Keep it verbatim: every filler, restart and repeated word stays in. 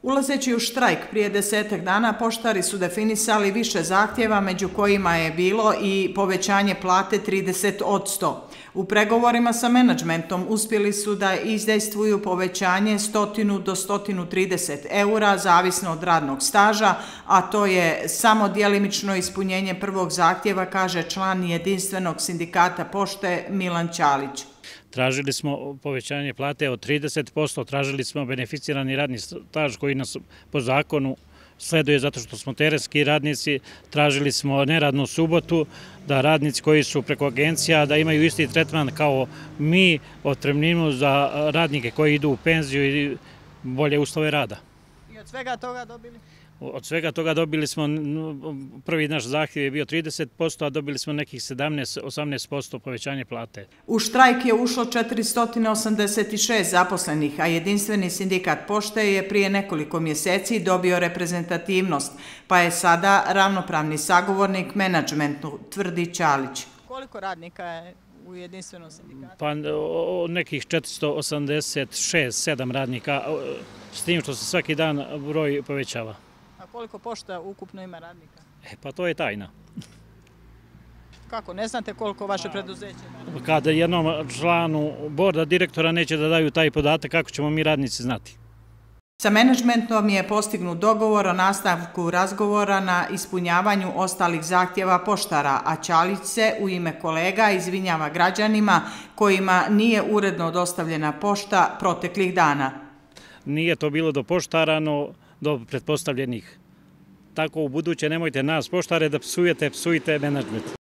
Ulazeći u štrajk prije desetak dana, poštari su definisali više zahtjeva, među kojima je bilo i povećanje plate trideset posto. U pregovorima sa menadžmentom uspjeli su da izdejstvuju povećanje sto do sto trideset eura, zavisno od radnog staža, a to je samo djelimično ispunjenje prvog zahtjeva, kaže član jedinstvenog sindikata pošte Milan Ćalić. Tražili smo povećanje plate od trideset posto, tražili smo beneficirani radni staž koji nas po zakonu sleduje zato što smo terenski radnici, tražili smo neradnu subotu, da radnici koji su preko agencija da imaju isti tretman kao mi, otpremninu za radnike koji idu u penziju i bolje uslove rada. I od svega toga dobili? Od svega toga dobili smo, prvi naš zahtjev je bio trideset posto, a dobili smo nekih sedamnaest do osamnaest posto povećanje plate. U štrajk je ušlo četiristo osamdeset šest zaposlenih, a jedinstveni sindikat pošte je prije nekoliko mjeseci dobio reprezentativnost, pa je sada ravnopravni sagovornik menadžmentu, tvrdi Ćalić. Koliko radnika je u jedinstvenom sindikatu? Pa nekih četiristo osamdeset šest sedam radnika, s tim što se svaki dan broj povećava. A koliko pošta ukupno ima radnika? E, pa to je tajna. Kako, ne znate koliko vaše preduzeće ima? Kada jednom članu borda direktora neće da daju taj podatak, kako ćemo mi radnici znati? Sa menadžmentom je postignut dogovor o nastavku razgovora na ispunjavanju ostalih zahtjeva poštara, a Ćalić se u ime kolega izvinjava građanima kojima nije uredno dostavljena pošta proteklih dana. Nije to bilo do poštara, no do pretpostavljenih. Tako u buduće nemojte nas poštare da psujete, psujte menadžment.